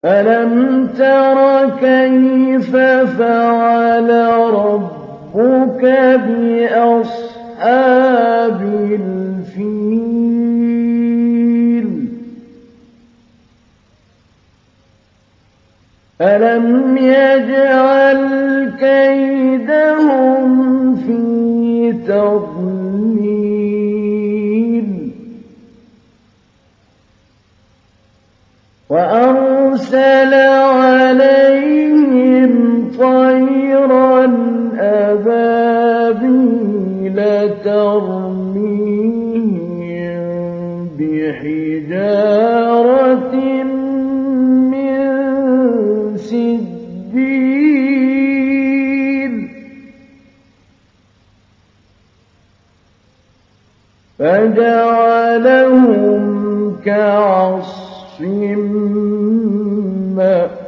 أَلَمْ تَرَ كَيْفَ فَعَلَ رَبُّكَ بِأَصْحَابِ الْفِيلِ أَلَمْ يَجْعَلْ كَيْدَهُمْ فِي تَضْلِيلٍ وَأَرْسَلَ عَلَيْهِمْ طَيْرًا أَبَابِيلَ تَرْمِيهِم بِحِجَارَةٍ مِّن سِجِّيلٍ فَجَعَلَهُمْ كَعَصْفٍ مَّأْكُولٍ